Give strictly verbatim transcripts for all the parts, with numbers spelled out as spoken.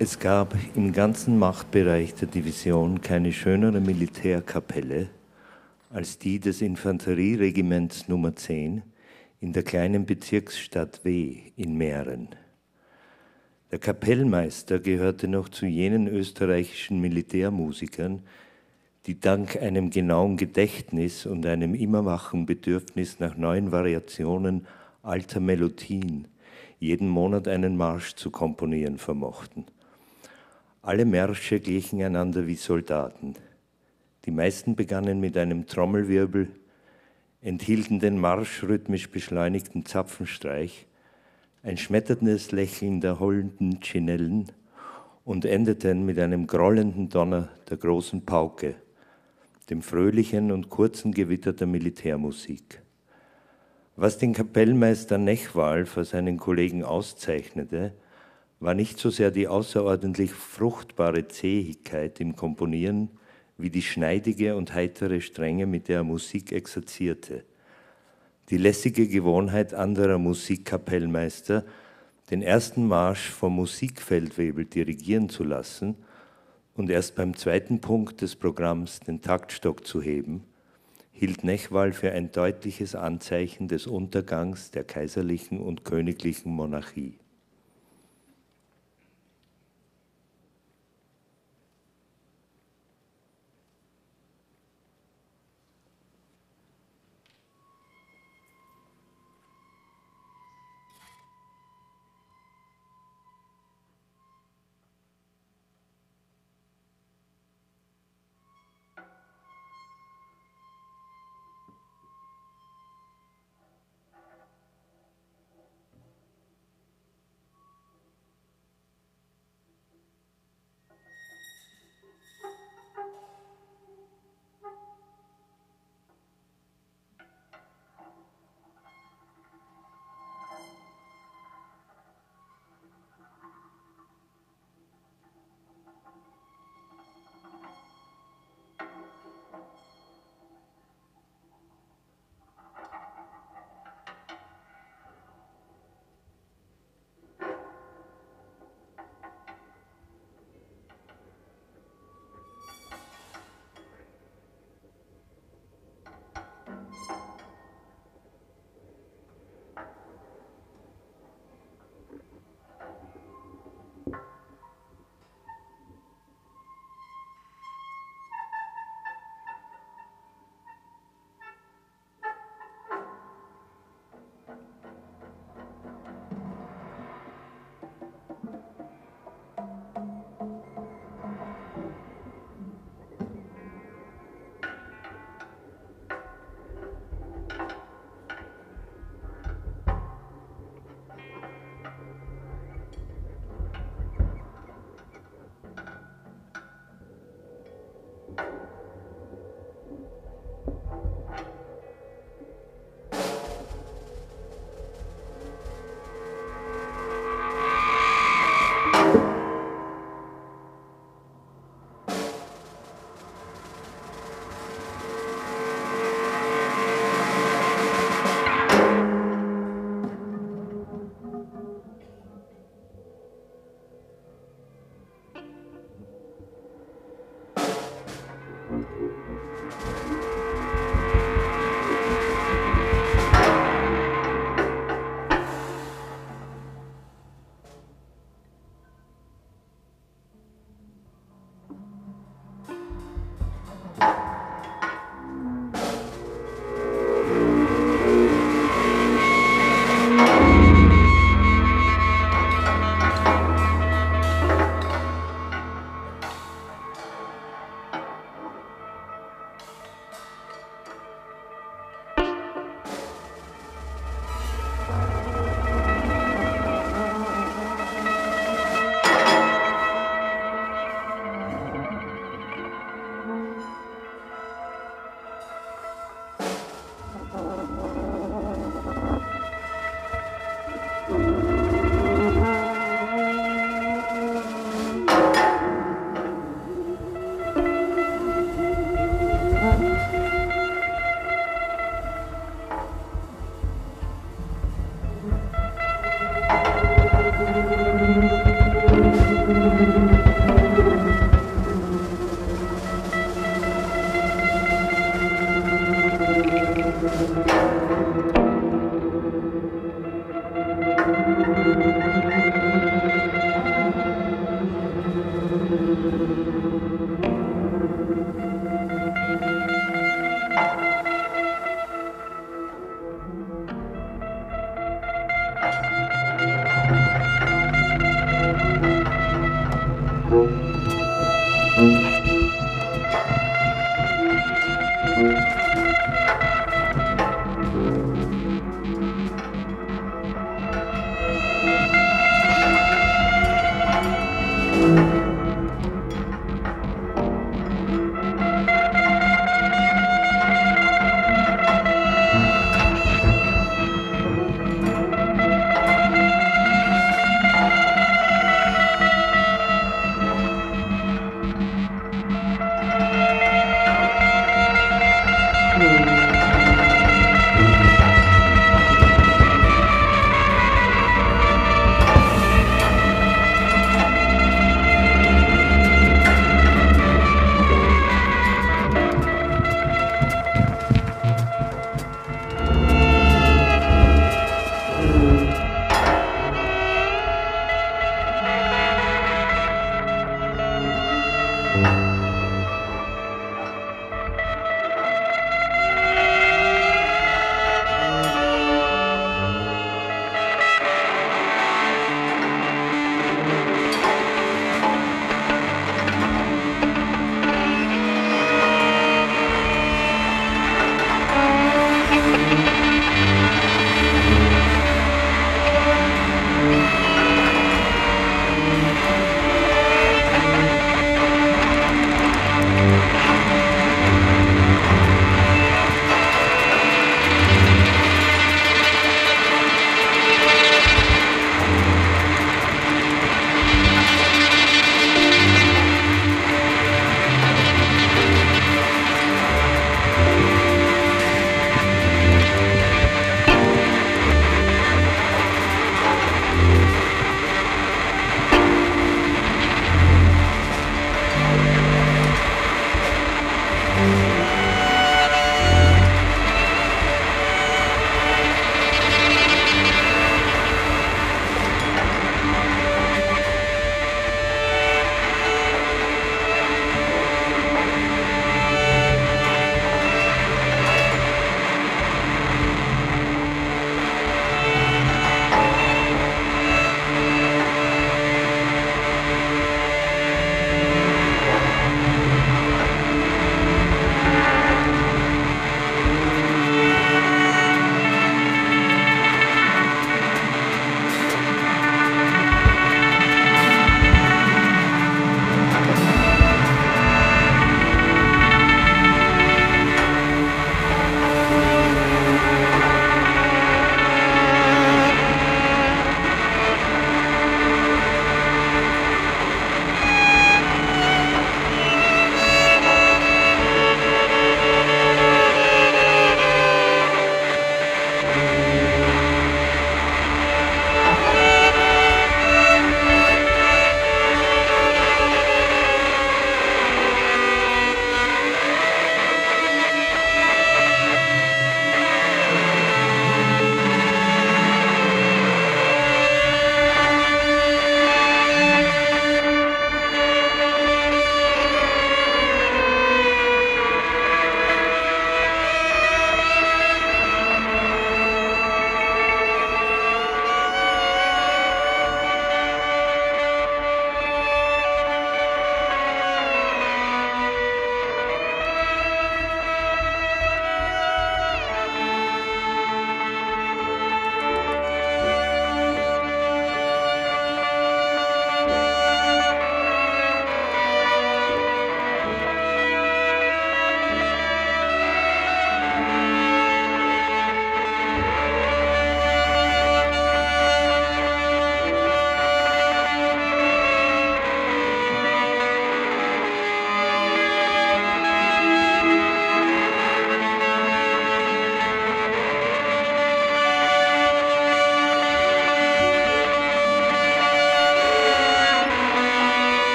Es gab im ganzen Machtbereich der Division keine schönere Militärkapelle als die des Infanterieregiments Nummer zehn in der kleinen Bezirksstadt W in Mähren. Der Kapellmeister gehörte noch zu jenen österreichischen Militärmusikern, die dank einem genauen Gedächtnis und einem immerwachen Bedürfnis nach neuen Variationen alter Melodien jeden Monat einen Marsch zu komponieren vermochten. Alle Märsche glichen einander wie Soldaten. Die meisten begannen mit einem Trommelwirbel, enthielten den Marsch rhythmisch beschleunigten Zapfenstreich, ein schmetterndes Lächeln der heulenden Chinellen und endeten mit einem grollenden Donner der großen Pauke, dem fröhlichen und kurzen Gewitter der Militärmusik. Was den Kapellmeister Nechwal vor seinen Kollegen auszeichnete, war nicht so sehr die außerordentlich fruchtbare Zähigkeit im Komponieren, wie die schneidige und heitere Strenge, mit der er Musik exerzierte. Die lässige Gewohnheit anderer Musikkapellmeister, den ersten Marsch vom Musikfeldwebel dirigieren zu lassen und erst beim zweiten Punkt des Programms den Taktstock zu heben, hielt Nechwal für ein deutliches Anzeichen des Untergangs der kaiserlichen und königlichen Monarchie.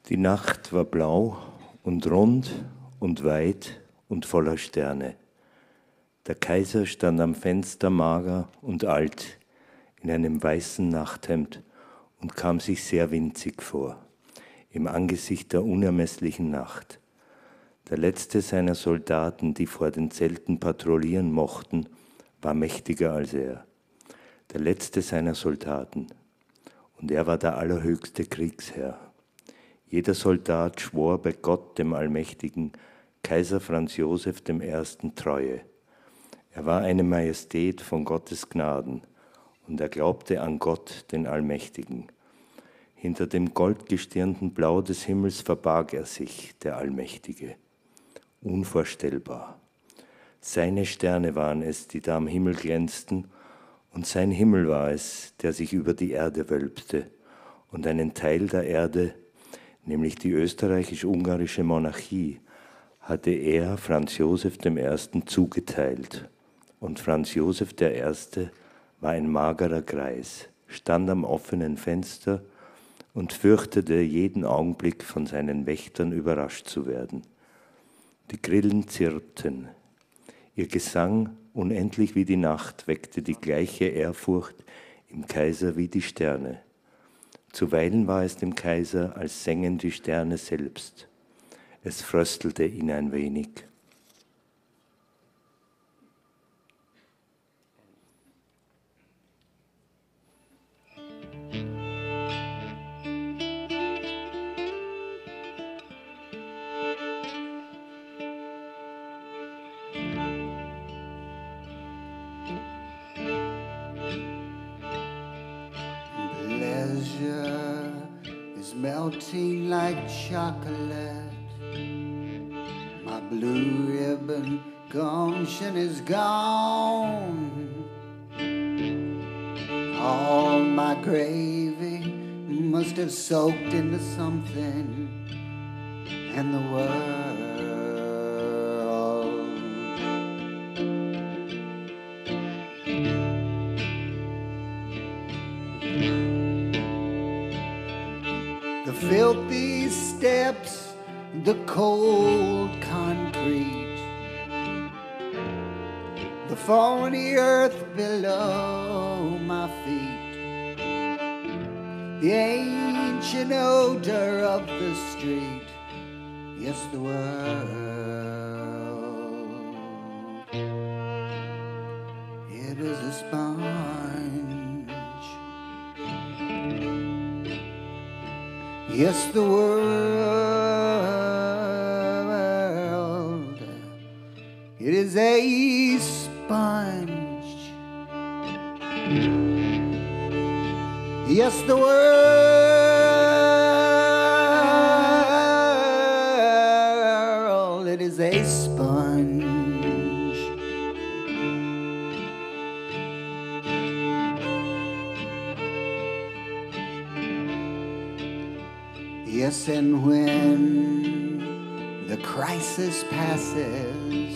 Die Nacht war blau und rund und weit und voller Sterne. Der Kaiser stand am Fenster mager und alt in einem weißen Nachthemd und kam sich sehr winzig vor, im Angesicht der unermesslichen Nacht. Der letzte seiner Soldaten, die vor den Zelten patrouillieren mochten, war mächtiger als er. Der letzte seiner Soldaten. Und er war der allerhöchste Kriegsherr. Jeder Soldat schwor bei Gott, dem Allmächtigen, Kaiser Franz Joseph dem Ersten Treue. Er war eine Majestät von Gottes Gnaden und er glaubte an Gott, den Allmächtigen. Hinter dem goldgestirnten Blau des Himmels verbarg er sich, der Allmächtige. Unvorstellbar. Seine Sterne waren es, die da am Himmel glänzten, und sein Himmel war es, der sich über die Erde wölbte, und einen Teil der Erde, nämlich die österreichisch-ungarische Monarchie, hatte er Franz Joseph dem Ersten zugeteilt. Und Franz Joseph der Erste war ein magerer Greis, stand am offenen Fenster und fürchtete jeden Augenblick von seinen Wächtern überrascht zu werden. Die Grillen zirpten. Ihr Gesang, unendlich wie die Nacht, weckte die gleiche Ehrfurcht im Kaiser wie die Sterne. Zuweilen war es dem Kaiser, als sängen die Sterne selbst. Es fröstelte ihn ein wenig. Melting like chocolate, my blue ribbon gumption is gone. All my gravy must have soaked into something, and the world filthy steps, the cold concrete, the phony earth below my feet, the ancient odor of the street, yes, the world, it is a sponge. Yes, the world, it is a sponge. Yes, the world, it is a sponge. Yes, and when the crisis passes,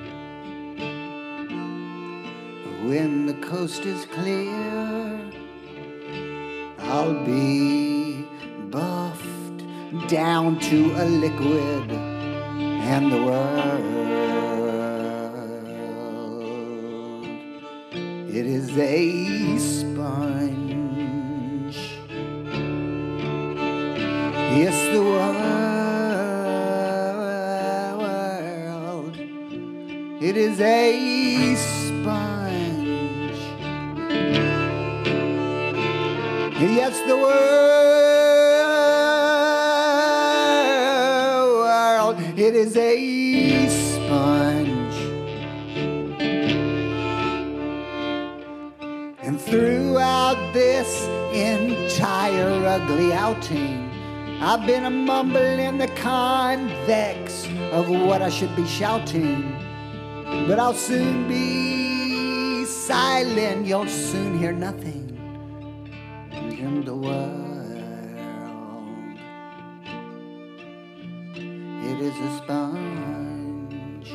when the coast is clear, I'll be buffed down to a liquid, and the world, it is a sponge. Yes, the world, it is a sponge. Yes, the world, it is a sponge. And throughout this entire ugly outing, I've been a mumbling the convex of what I should be shouting. But I'll soon be silent, you'll soon hear nothing in the world. It is a sponge.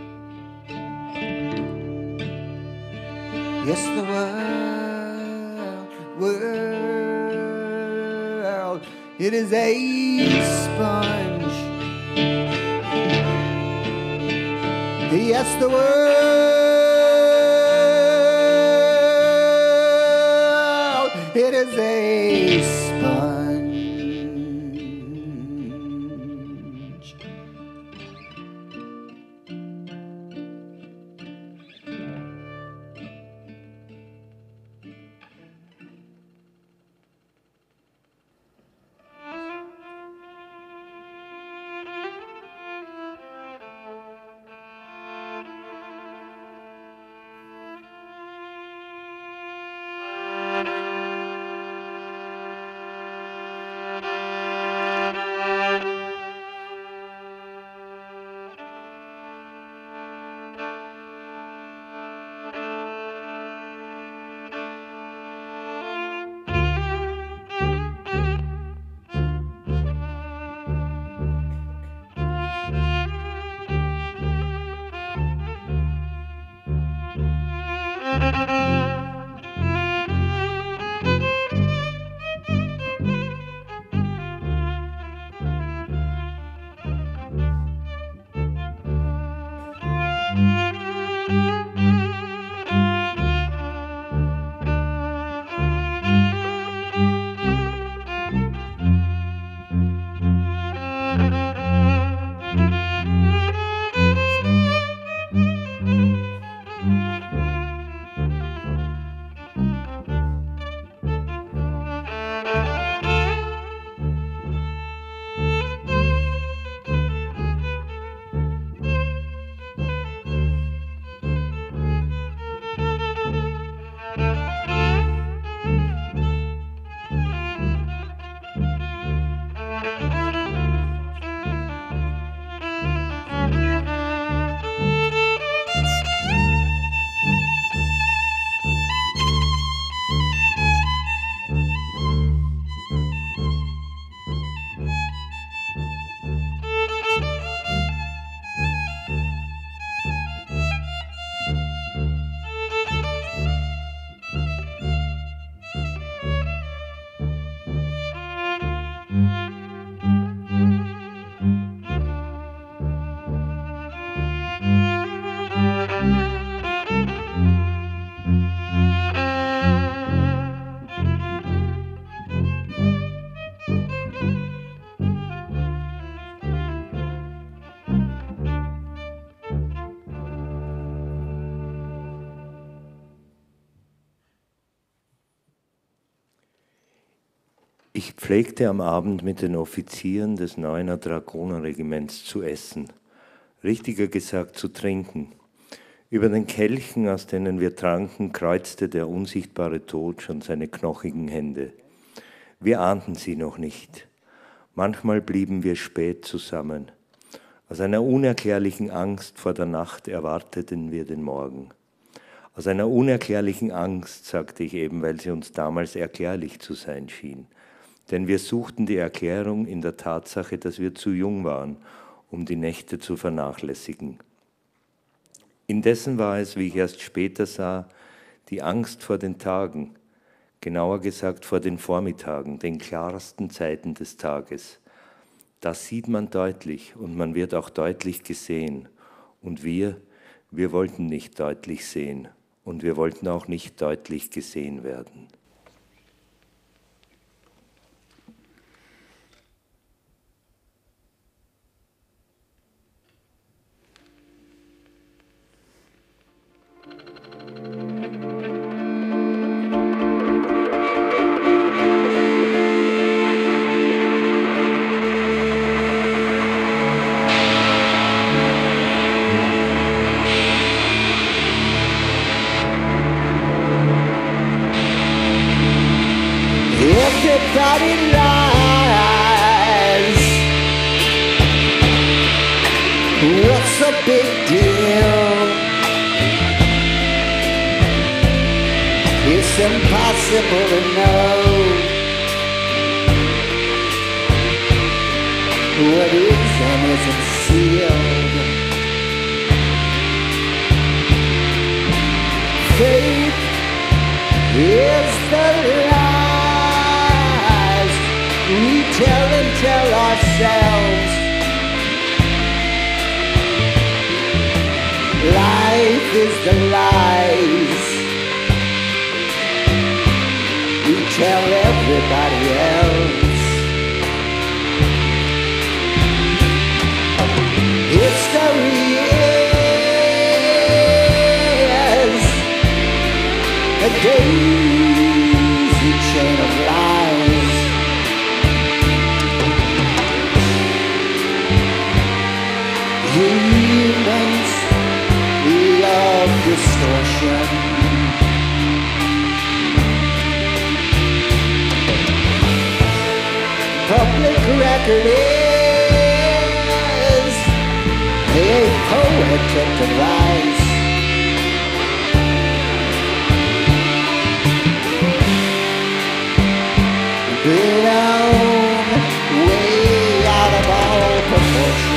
Yes, the world, world, It is a sponge. Yes, the world, it is a sponge. Ich pflegte am Abend mit den Offizieren des Neuner Dragonerregiments zu essen, richtiger gesagt zu trinken. Über den Kelchen, aus denen wir tranken, kreuzte der unsichtbare Tod schon seine knochigen Hände. Wir ahnten sie noch nicht. Manchmal blieben wir spät zusammen. Aus einer unerklärlichen Angst vor der Nacht erwarteten wir den Morgen. Aus einer unerklärlichen Angst, sagte ich eben, weil sie uns damals erklärlich zu sein schien. Denn wir suchten die Erklärung in der Tatsache, dass wir zu jung waren, um die Nächte zu vernachlässigen. Indessen war es, wie ich erst später sah, die Angst vor den Tagen, genauer gesagt vor den Vormittagen, den klarsten Zeiten des Tages. Das sieht man deutlich und man wird auch deutlich gesehen. Und wir, wir wollten nicht deutlich sehen und wir wollten auch nicht deutlich gesehen werden. Is the lies we tell. is the lies we tell everybody else. History is a daisy chain of lies. Humans love distortion. Public record is a poetic device. Blown way out of all proportion.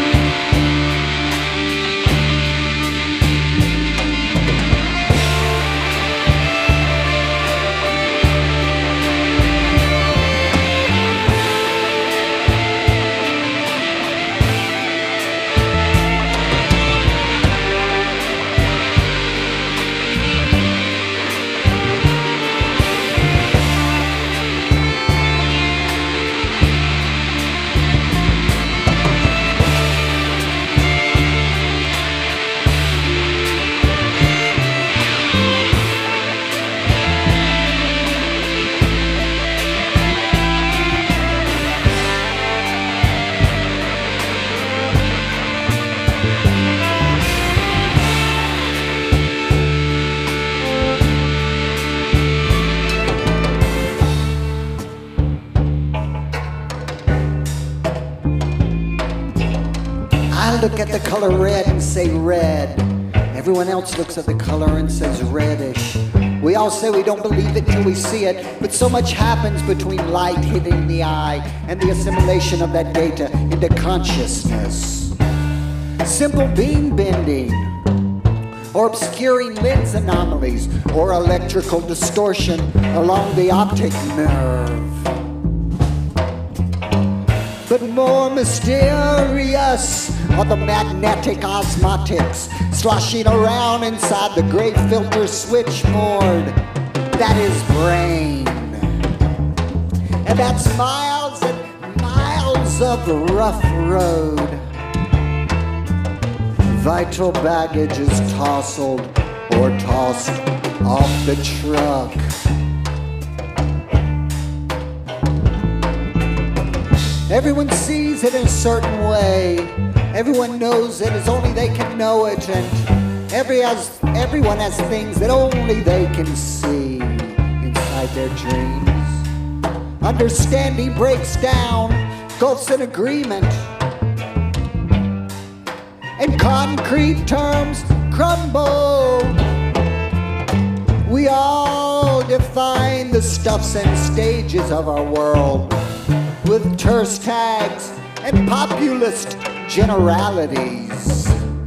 Look at the color red and say red. Everyone else looks at the color and says reddish. We all say we don't believe it till we see it, but so much happens between light hitting the eye and the assimilation of that data into consciousness. Simple beam bending, or obscuring lens anomalies, or electrical distortion along the optic nerve. But more mysterious are the magnetic osmotics sloshing around inside the great filter switchboard that is brain. And that's miles and miles of rough road. Vital baggage is tousled or tossed off the truck. Everyone sees it in a certain way. Everyone knows it as only they can know it. And every has, everyone has things that only they can see inside their dreams. Understanding breaks down, gulfs in agreement. And concrete terms crumble. We all define the stuffs and stages of our world with terse tags and populist generalities.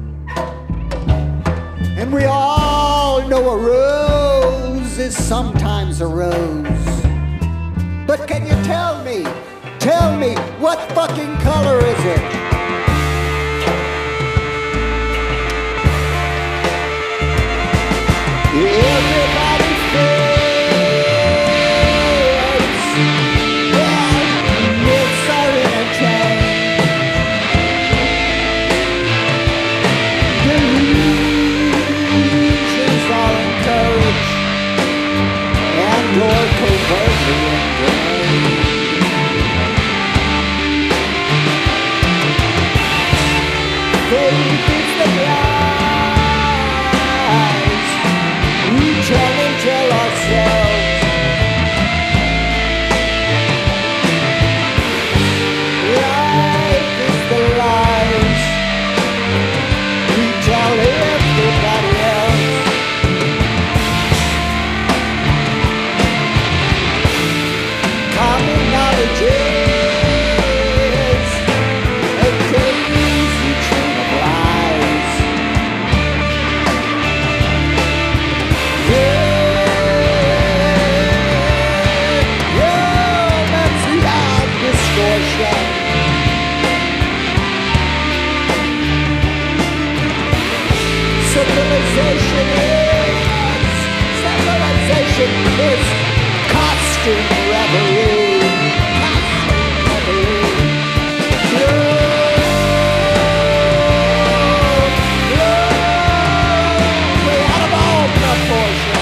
And we all know a rose is sometimes a rose. But can you tell me, tell me, what fucking color is it? Everybody kissed costume reverie. Costume reverie. Way out of all proportion.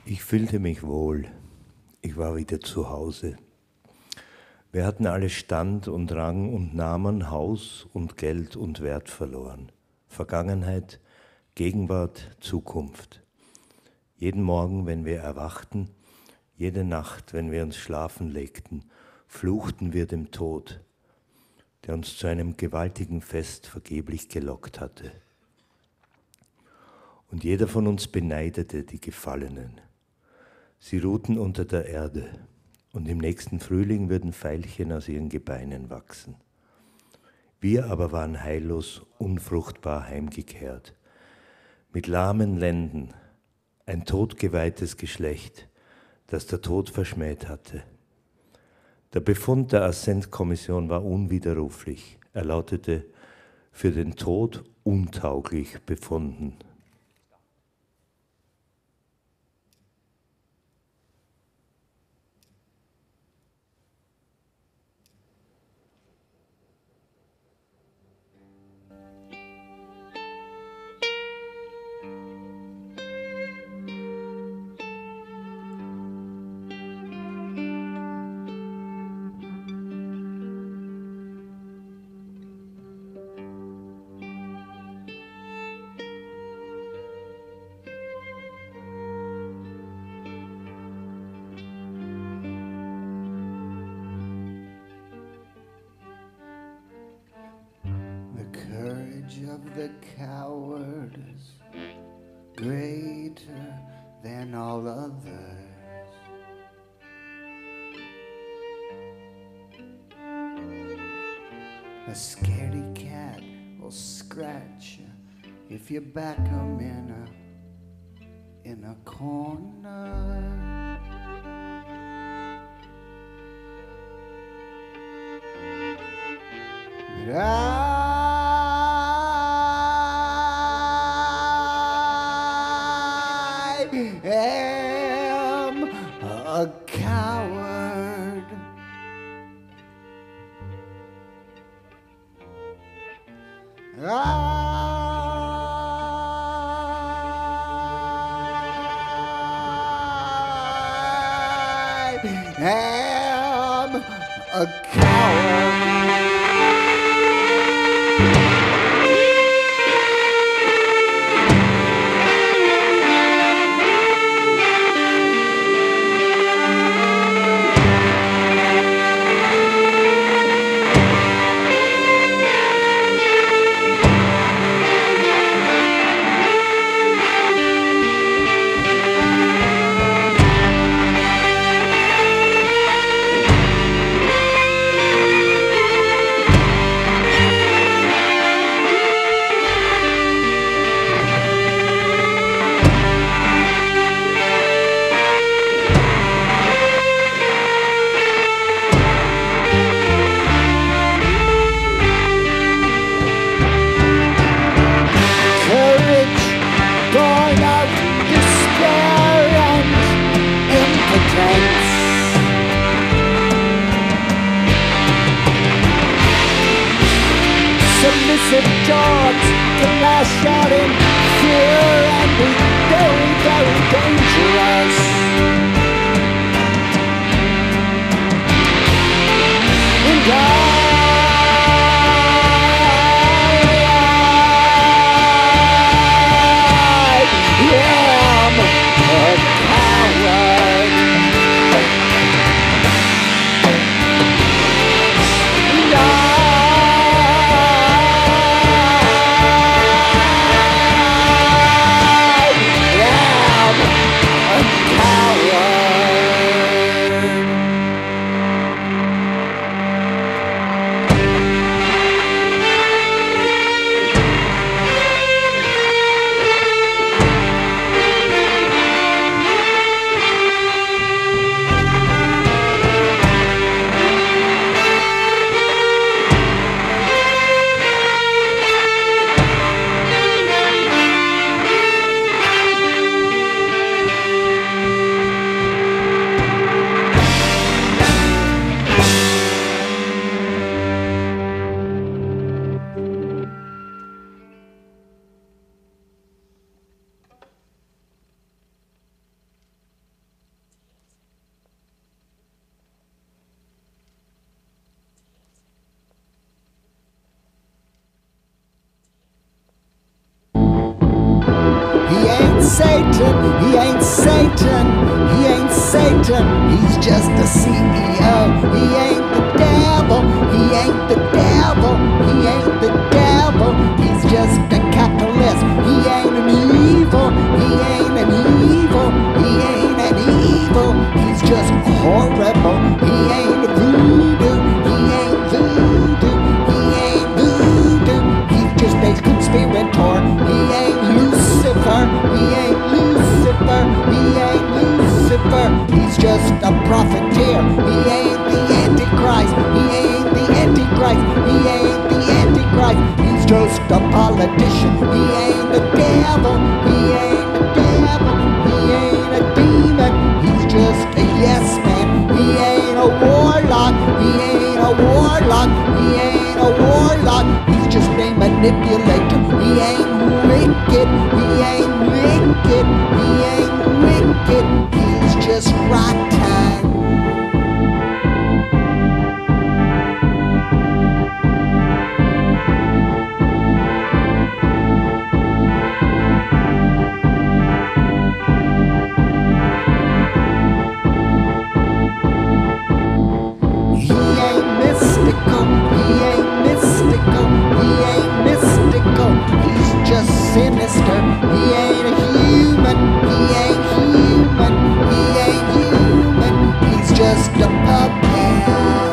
Ich fühlte mich wohl. Ich war wieder zu Hause. Wir hatten alle Stand und Rang und Namen, Haus und Geld und Wert verloren. Vergangenheit, Gegenwart, Zukunft. Jeden Morgen, wenn wir erwachten, jede Nacht, wenn wir uns schlafen legten, fluchten wir dem Tod, der uns zu einem gewaltigen Fest vergeblich gelockt hatte. Und jeder von uns beneidete die Gefallenen. Sie ruhten unter der Erde, und im nächsten Frühling würden Veilchen aus ihren Gebeinen wachsen. Wir aber waren heillos, unfruchtbar heimgekehrt, mit lahmen Lenden, ein todgeweihtes Geschlecht, das der Tod verschmäht hatte. Der Befund der Assent-Kommission war unwiderruflich. Er lautete, für den Tod untauglich befunden. Of the coward is greater than all others. A scaredy cat will scratch you if you back him in a in a corner. But I am a coward. I am a coward. Satan, he ain't Satan, he ain't Satan, he's just a C E O. He ain't the devil, he ain't the devil, he ain't the devil, he's just a capitalist. He ain't an evil, he ain't an evil, he ain't an evil, he's just horrible. He ain't voodoo, he ain't voodoo, he ain't voodoo, he's just a conspirator. He ain't Lucifer, he ain't Lucifer, he ain't Lucifer, he's just a profiteer. He ain't the Antichrist, he ain't the Antichrist, he ain't the Antichrist, he's just a politician. He ain't the devil, he ain't the devil, he ain't a demon, he's just a yes man. He ain't a warlock, he ain't a warlock, he ain't a warlock, he's just a manipulator. He ain't wicked, he ain't wicked, he ain't wicked, he's just rotten. He ain't mystical, he ain't mystical, he ain't mystical, he's just sinister. He ain't a human, he ain't human, he ain't human, he's just a puppet.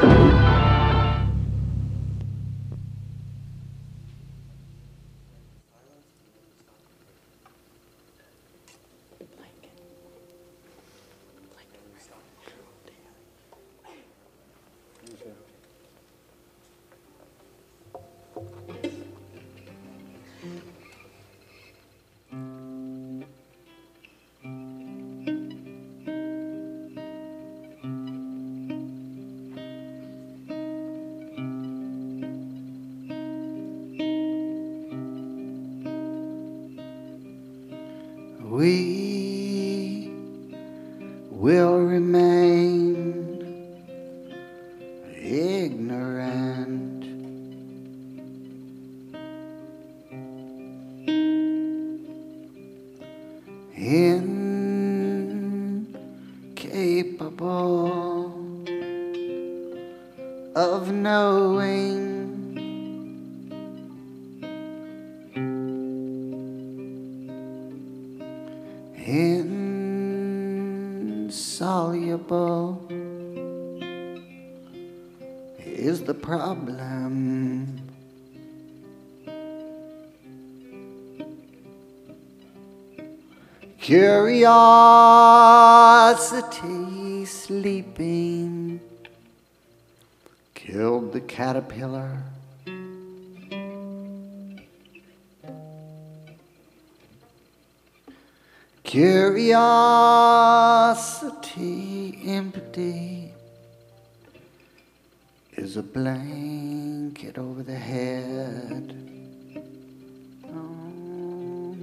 We will remain ignorant, incapable of knowing. Insoluble is the problem. Curiosity sleeping killed the caterpillar. Curiosity empty is a blanket over the head. Oh.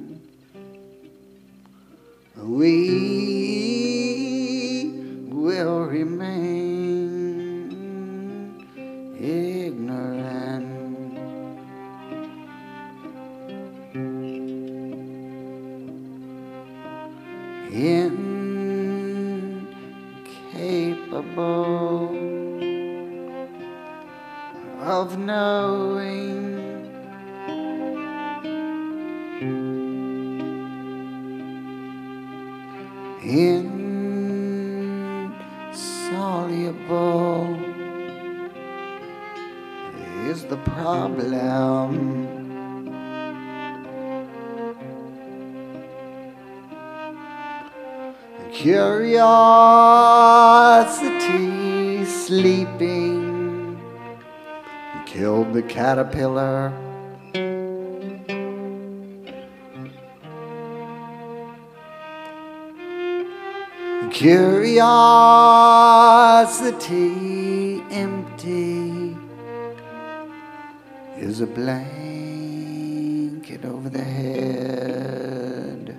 We will remain ignorant. Incapable of knowing. Insoluble is the problem. Curiosity sleeping killed the caterpillar. Curiosity empty is a blanket over the head.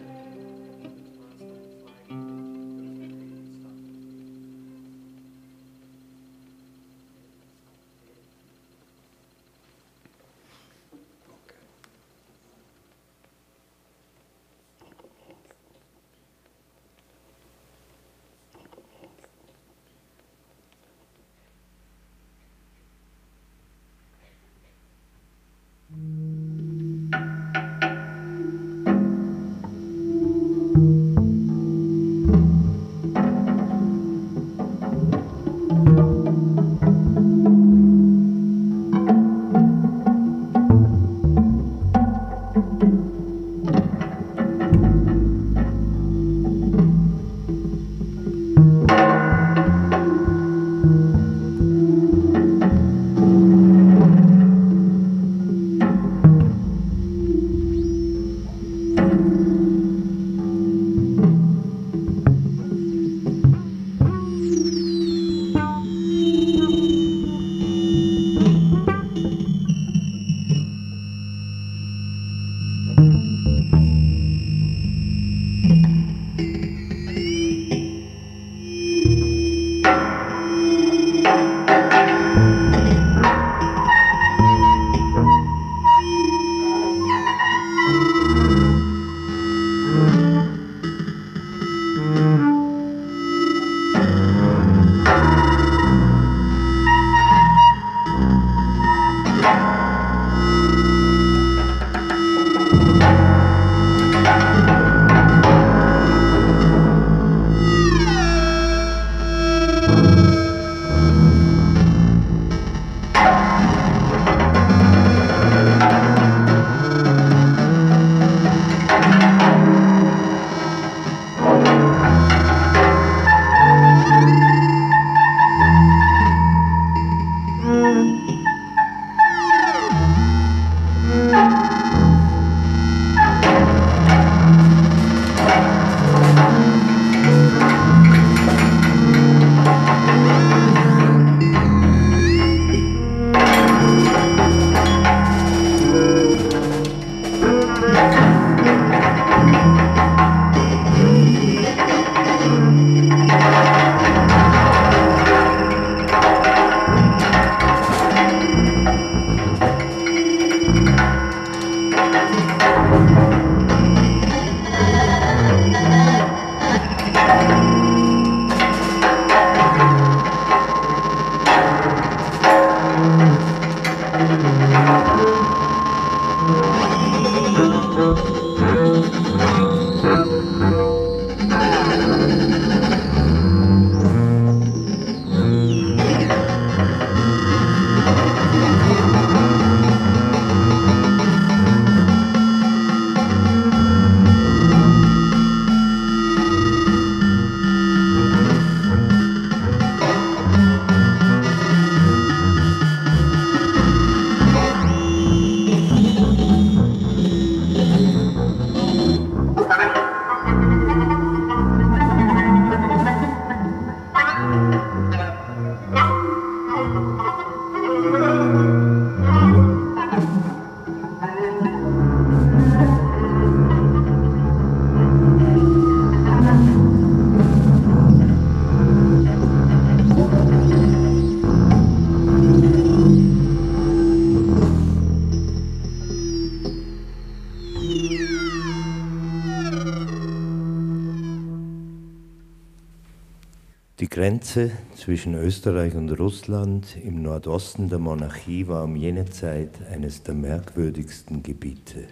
Die Grenze zwischen Österreich und Russland im Nordosten der Monarchie war um jene Zeit eines der merkwürdigsten Gebiete.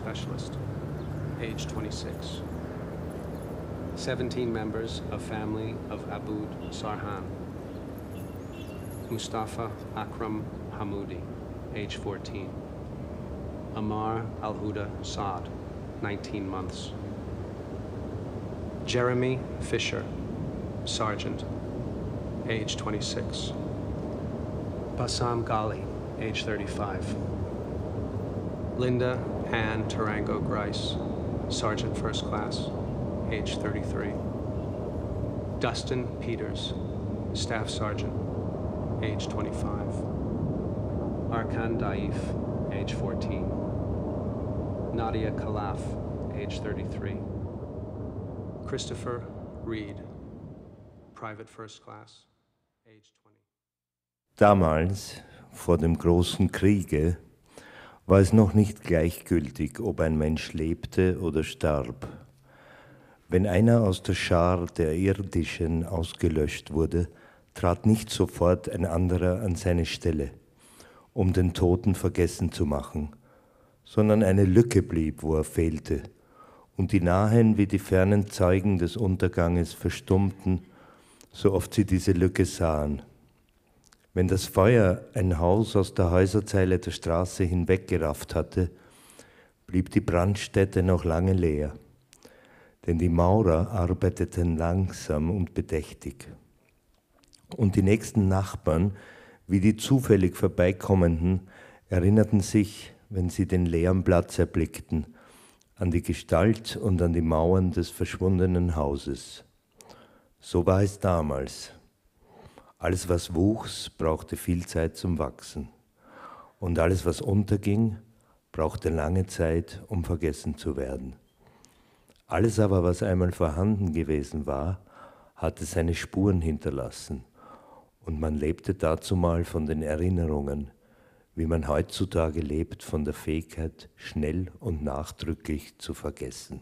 specialist, age twenty-six. seventeen members of family of Aboud Sarhan. Mustafa Akram Hamoudi, age fourteen. Amar Al-Huda Saad, nineteen months. Jeremy Fisher, sergeant, age twenty-six. Bassam Ghali, age thirty-five. Linda Ann Tarango Grice, sergeant first class, age thirty-three. Dustin Peters, staff sergeant, age twenty-five. Arkan Daif, age fourteen. Nadia Khalaf, age thirty-three. Christopher Reed, private first class, age twenty. Damals, vor dem großen Kriege, war es noch nicht gleichgültig, ob ein Mensch lebte oder starb. Wenn einer aus der Schar der Irdischen ausgelöscht wurde, trat nicht sofort ein anderer an seine Stelle, um den Toten vergessen zu machen, sondern eine Lücke blieb, wo er fehlte, und die nahen wie die fernen Zeugen des Unterganges verstummten, so oft sie diese Lücke sahen. Wenn das Feuer ein Haus aus der Häuserzeile der Straße hinweggerafft hatte, blieb die Brandstätte noch lange leer, denn die Maurer arbeiteten langsam und bedächtig. Und die nächsten Nachbarn, wie die zufällig Vorbeikommenden, erinnerten sich, wenn sie den leeren Platz erblickten, an die Gestalt und an die Mauern des verschwundenen Hauses. So war es damals. Alles, was wuchs, brauchte viel Zeit zum Wachsen. Und alles, was unterging, brauchte lange Zeit, um vergessen zu werden. Alles aber, was einmal vorhanden gewesen war, hatte seine Spuren hinterlassen. Und man lebte dazumal von den Erinnerungen, wie man heutzutage lebt von der Fähigkeit, schnell und nachdrücklich zu vergessen.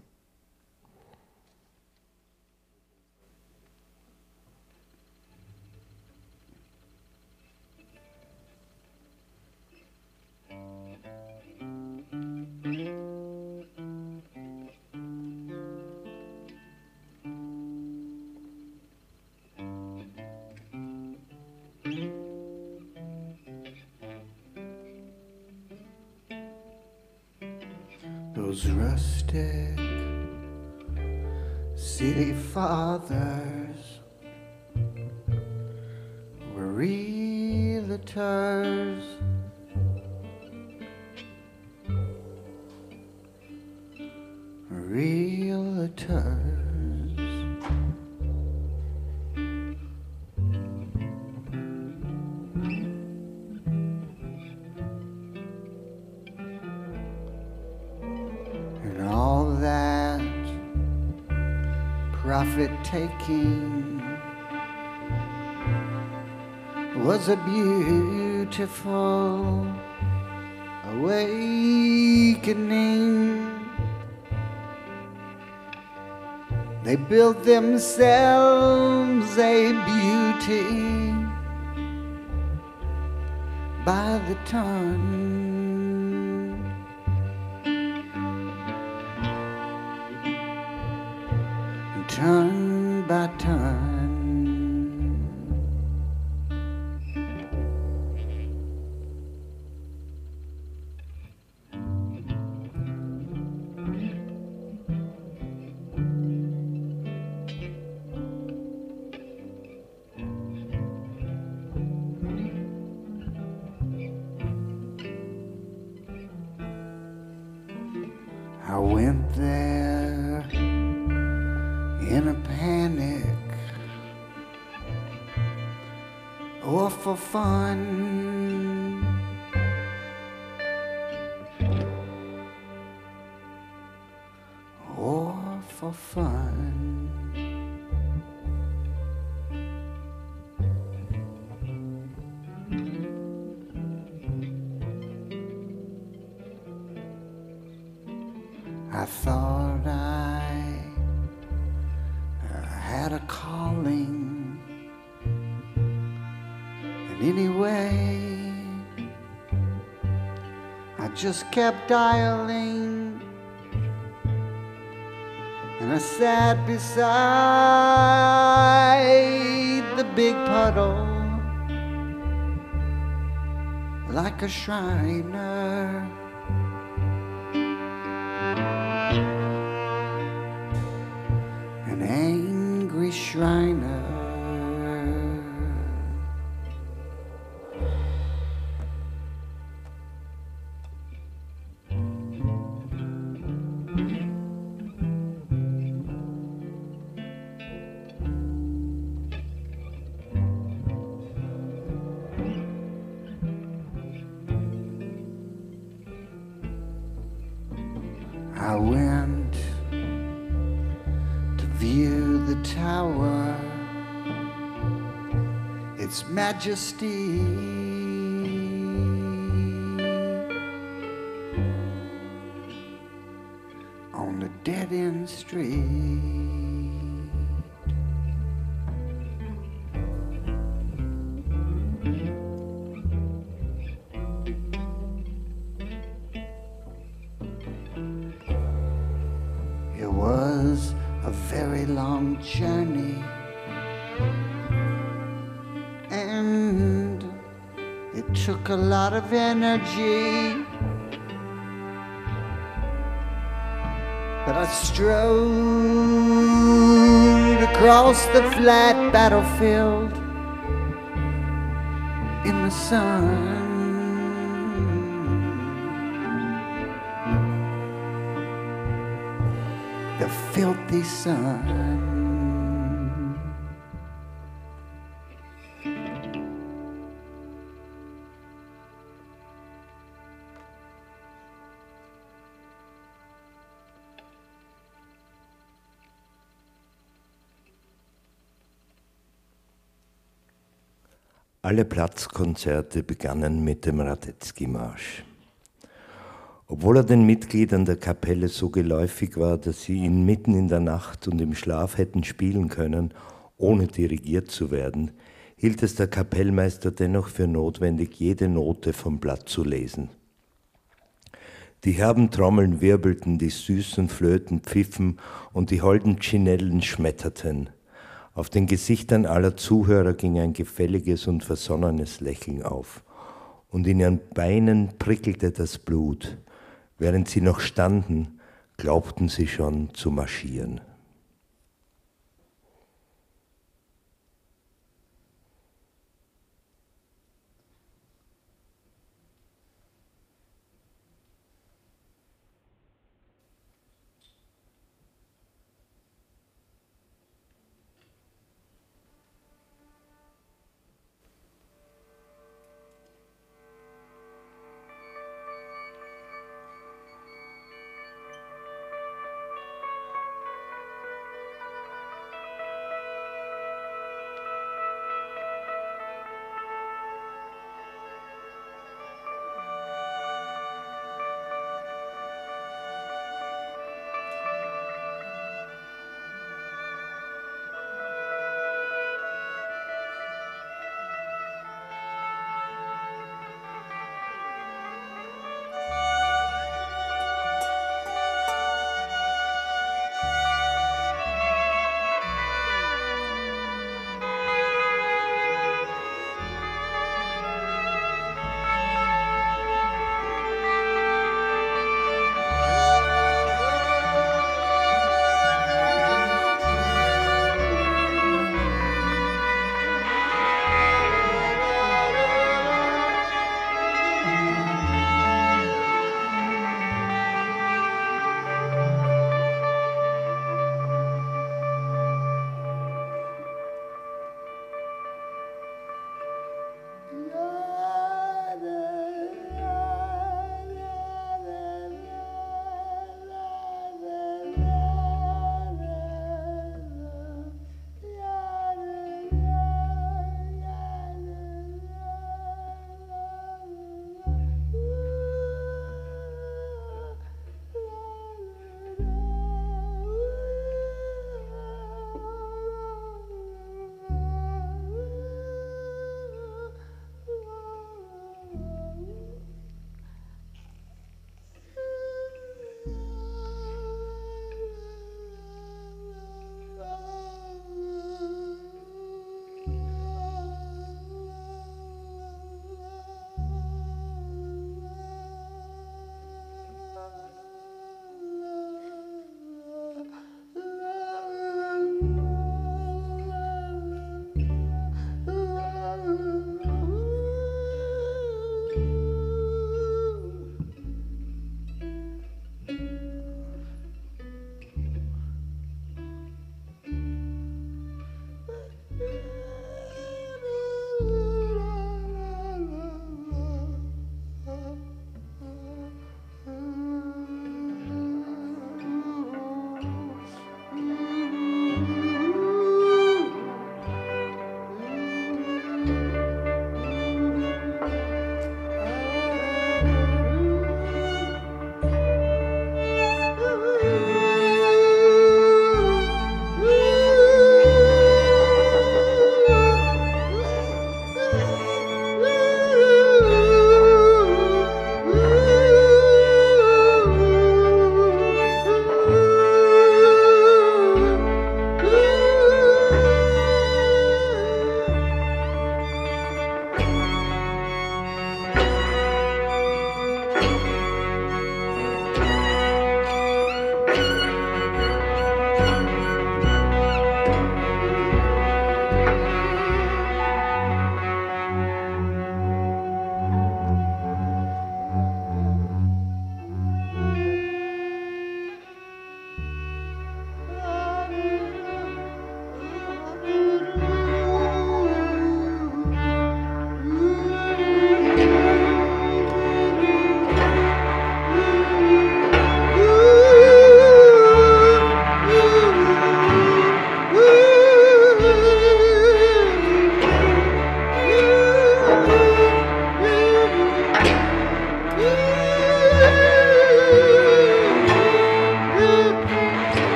Those rustic city fathers were realtors, realtors. Profit-taking was a beautiful awakening. They built themselves a beauty by the ton. Ton by ton. I went there in a panic, or for fun, or for fun. I thought I had a calling, and anyway, I just kept dialing and I sat beside the big puddle like a shriner. An angry shriner. I went to view the tower, its majesty, on the dead-end street. It was a very long journey, and it took a lot of energy, but I strode across the flat battlefield in the sun. The filthy sun. Alle Platzkonzerte begannen mit dem Radetsky March. Obwohl er den Mitgliedern der Kapelle so geläufig war, dass sie ihn mitten in der Nacht und im Schlaf hätten spielen können, ohne dirigiert zu werden, hielt es der Kapellmeister dennoch für notwendig, jede Note vom Blatt zu lesen. Die herben Trommeln wirbelten, die süßen Flöten pfiffen und die holden Chinellen schmetterten. Auf den Gesichtern aller Zuhörer ging ein gefälliges und versonnenes Lächeln auf, und in ihren Beinen prickelte das Blut. Während sie noch standen, glaubten sie schon zu marschieren.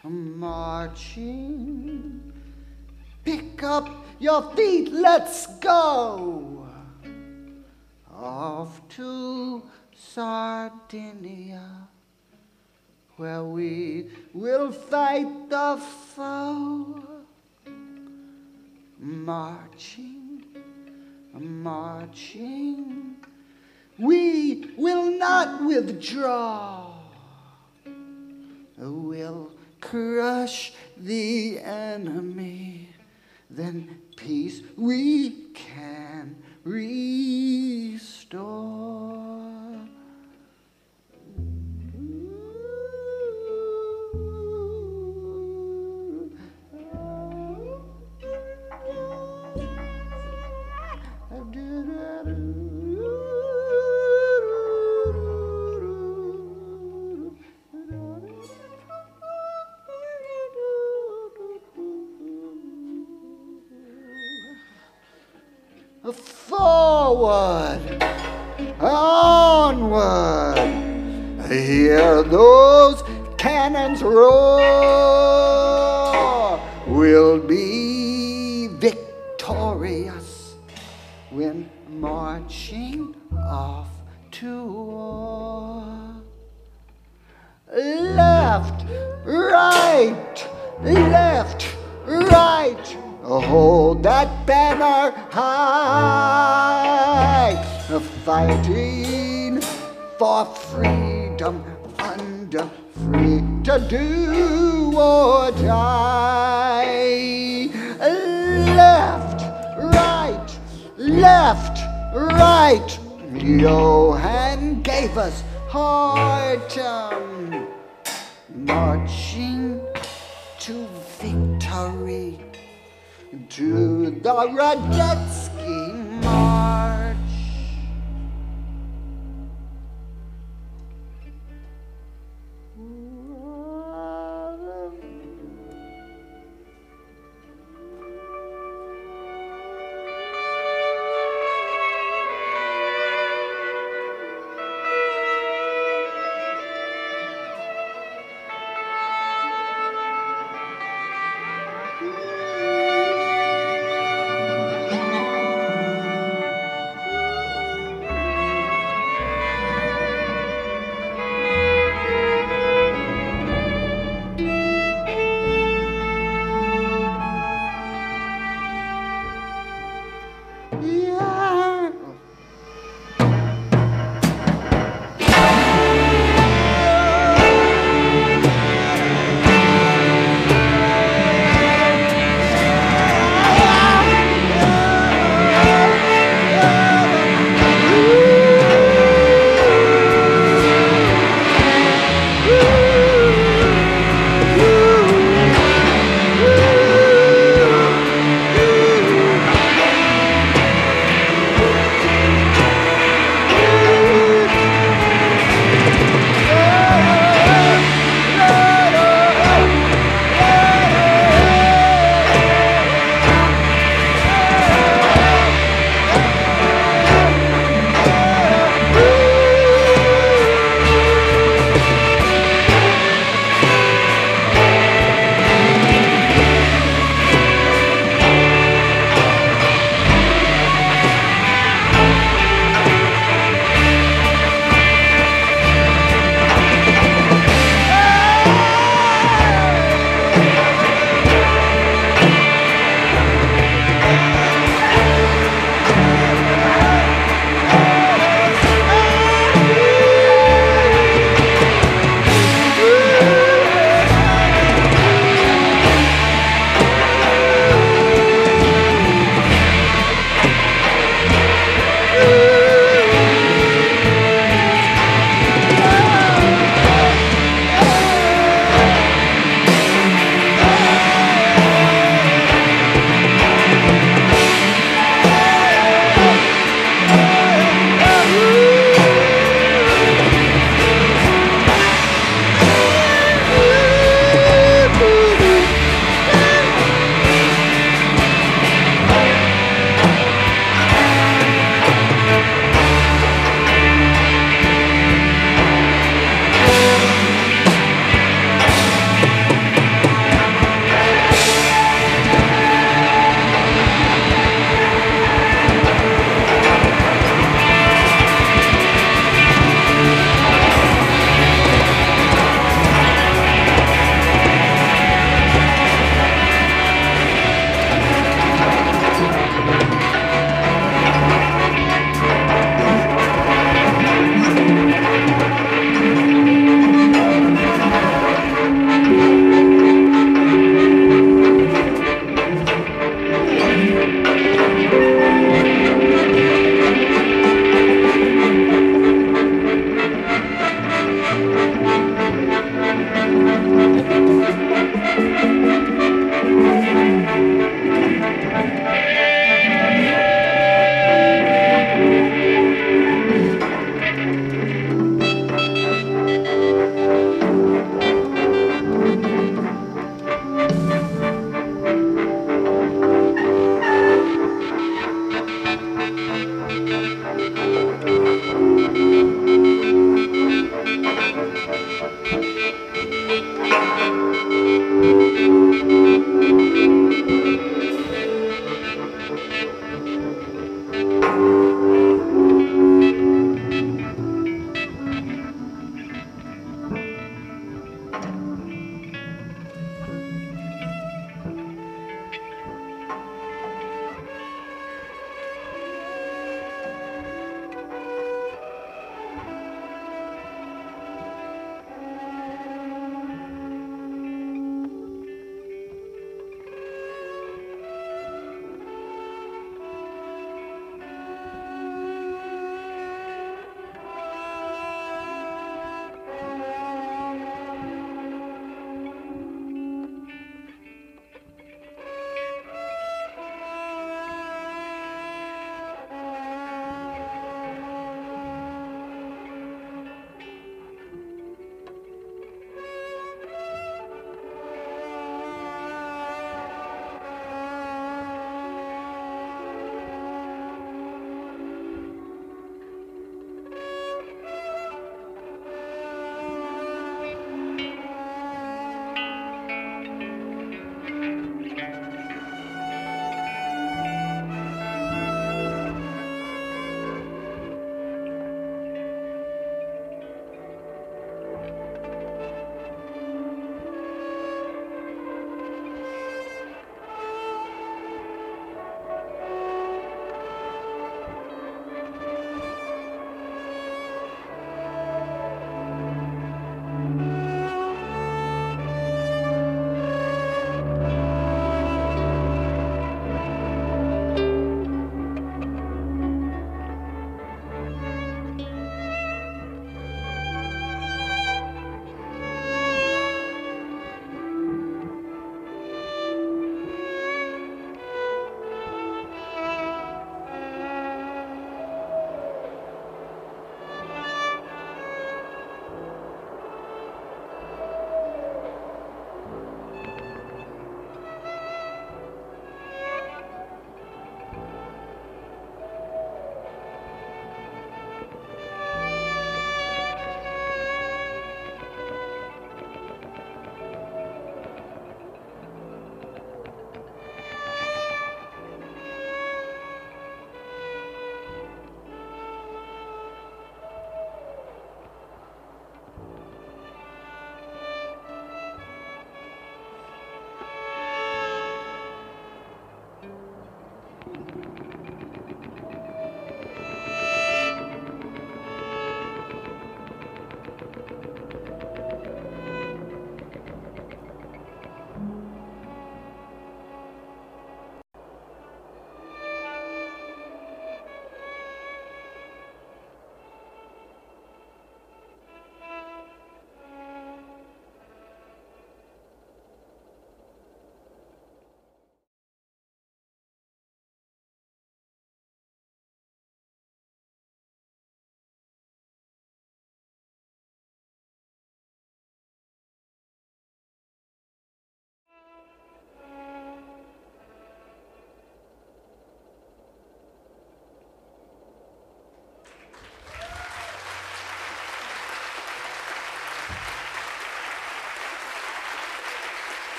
marching. Pick up your feet, let's go. Off to Sardinia, where we will fight the foe. Marching, marching, we will not withdraw. We'll crush the enemy, then peace we can restore. Forward, onward, hear those cannons roar. We'll be victorious when marching off to war. Left, right, left, right. Hold that banner high, fighting for freedom under free to do or die. Left, right, left, right. Johann gave us heart, um, marching to victory. To the Radetsky March.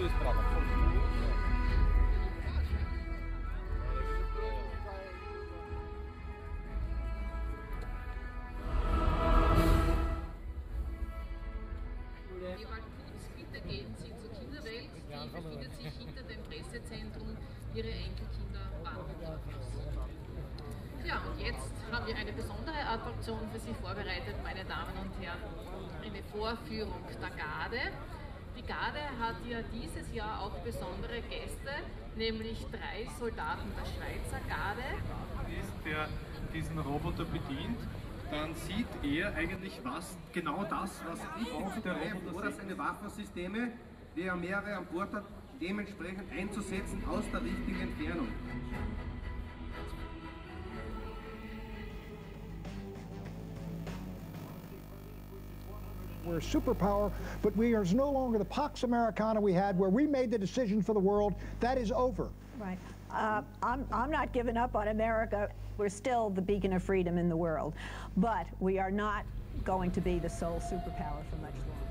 befindet sich hinter dem Pressezentrum, ihre Enkelkinder warten darauf. Ja, und jetzt haben wir eine besondere Attraktion für Sie vorbereitet, meine Damen und Herren. Eine Vorführung der Garde. Die Garde hat ja dieses Jahr auch besondere Gäste, nämlich drei Soldaten der Schweizer Garde. Der diesen Roboter bedient, dann sieht er eigentlich was, genau das, was ich brauche. Der Roboter oder seine Waffensysteme, die er mehrere an Bord hat, dementsprechend einzusetzen aus der richtigen Entfernung. We're a superpower, but we are no longer the Pax Americana we had, where we made the decision for the world. That is over. Right. Uh, I'm, I'm not giving up on America. We're still the beacon of freedom in the world. But we are not going to be the sole superpower for much longer.